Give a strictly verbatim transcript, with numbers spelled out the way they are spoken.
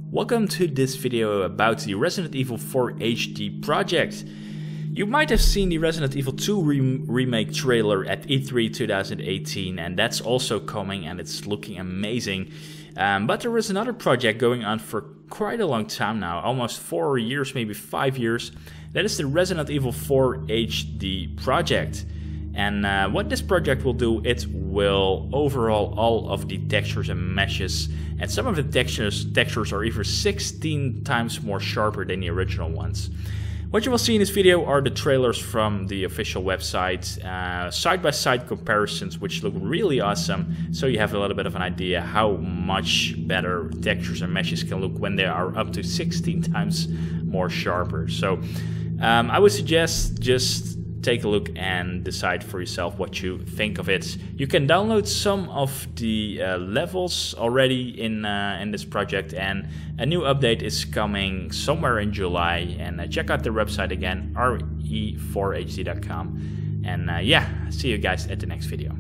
Welcome to this video about the Resident Evil four H D project. You might have seen the Resident Evil two re remake trailer at E three twenty eighteen, and that's also coming and it's looking amazing. Um, but there is another project going on for quite a long time now, almost four years, maybe five years. That is the Resident Evil four H D project. And uh, what this project will do, it will overhaul all of the textures and meshes, and some of the textures textures are even sixteen times more sharper than the original ones. What you will see in this video are the trailers from the official website, uh, side-by-side comparisons which look really awesome, so you have a little bit of an idea how much better textures and meshes can look when they are up to sixteen times more sharper. So um, I would suggest just take a look and decide for yourself what you think of it. You can download some of the uh, levels already in uh, in this project, and a new update is coming somewhere in July. And uh, check out the website again, R E four H D dot com. And uh, yeah, see you guys at the next video.